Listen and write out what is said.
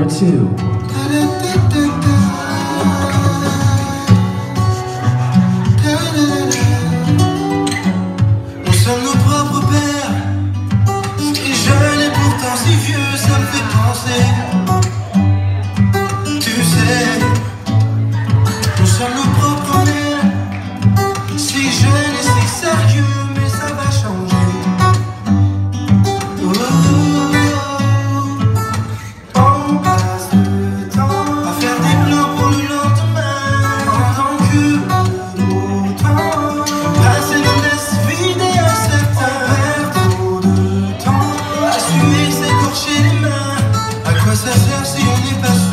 number 2. Nous sommes nos propres pères, si jeune et pourtant si vieux, ça me fait penser. Tu sais, nous sommes nos propres mères, si jeunes et si sérieux, mais ça va changer. On passe le temps à faire des plans pour le lendemain, pendant que autant passer nous laisse vider un certain. On perd trop de temps à suer, s'écorcher les mains. À quoi ça sert si on n'est pas sûr?